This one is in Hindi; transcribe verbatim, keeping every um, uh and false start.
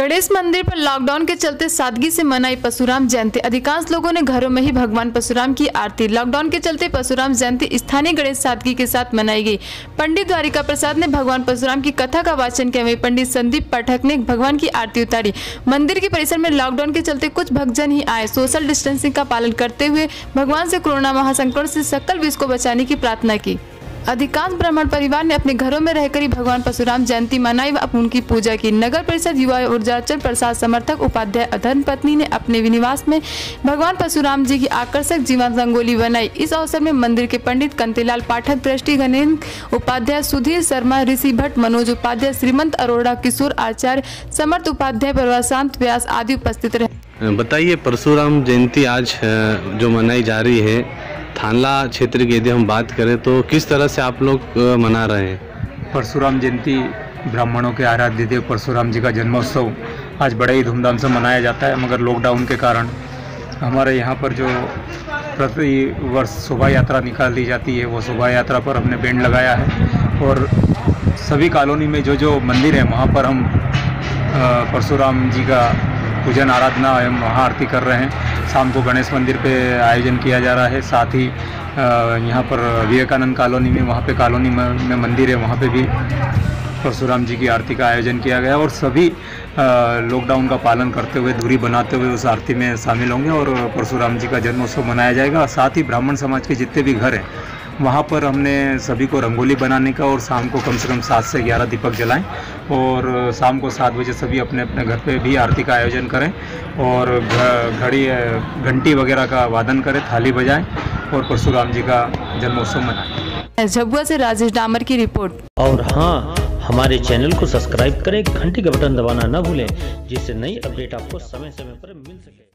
गणेश मंदिर पर लॉकडाउन के चलते सादगी से मनाई परशुराम जयंती। अधिकांश लोगों ने घरों में ही भगवान परशुराम की आरती। लॉकडाउन के चलते परशुराम जयंती स्थानीय गणेश सादगी के साथ मनाई गई। पंडित द्वारिका प्रसाद ने भगवान परशुराम की कथा का वाचन किया। वहीं पंडित संदीप पाठक ने भगवान की आरती उतारी। मंदिर के परिसर में लॉकडाउन के चलते कुछ भक्तजन ही आए। सोशल डिस्टेंसिंग का पालन करते हुए भगवान से कोरोना महासंक्रमण से सकल विश्व को बचाने की प्रार्थना की। अधिकांश ब्राह्मण परिवार ने अपने घरों में रहकर ही भगवान परशुराम जयंती मनाई व उनकी पूजा की। नगर परिषद युवा ऊर्जाचल प्रसाद समर्थक उपाध्याय धर्म पत्नी ने अपने निवास में भगवान परशुराम जी की आकर्षक जीवन रंगोली बनाई। इस अवसर में मंदिर के पंडित कंतीलाल पाठक, ट्रस्टी गणेश उपाध्याय, सुधीर शर्मा, ऋषि भट्ट, मनोज उपाध्याय, श्रीमंत अरोड़ा, किशोर आचार्य, समर्थ उपाध्याय, प्रशांत व्यास आदि उपस्थित रहे। बताइए, परशुराम जयंती आज जो मनाई जा रही है थानला क्षेत्र की यदि हम बात करें तो किस तरह से आप लोग मना रहे हैं? परशुराम जयंती ब्राह्मणों के आराध्य देव परशुराम जी का जन्मोत्सव आज बड़े ही धूमधाम से मनाया जाता है, मगर लॉकडाउन के कारण हमारे यहाँ पर जो प्रति वर्ष शोभा यात्रा निकाली जाती है वो शोभा यात्रा पर हमने बैंड लगाया है और सभी कॉलोनी में जो जो मंदिर है वहाँ पर हम परशुराम जी का पूजन आराधना एवं महाआरती कर रहे हैं। शाम को गणेश मंदिर पे आयोजन किया जा रहा है। साथ ही यहाँ पर विवेकानंद कॉलोनी में वहाँ पे कॉलोनी में मंदिर है, वहाँ पे भी परशुराम जी की आरती का आयोजन किया गया और सभी लॉकडाउन का पालन करते हुए, दूरी बनाते हुए उस आरती में शामिल होंगे और परशुराम जी का जन्मोत्सव मनाया जाएगा। साथ ही ब्राह्मण समाज के जितने भी घर हैं वहाँ पर हमने सभी को रंगोली बनाने का और शाम को कम से कम सात से ग्यारह दीपक जलाएं और शाम को सात बजे सभी अपने अपने घर पे भी आरती का आयोजन करें और घड़ी घंटी वगैरह का वादन करें, थाली बजाएं और परशुराम जी का जन्मोत्सव मनाएं। झबुआ से राजेश डामर की रिपोर्ट। और हाँ, हमारे चैनल को सब्सक्राइब करें, घंटी का बटन दबाना न भूलें, जिससे नई अपडेट आपको समय समय पर मिल सके।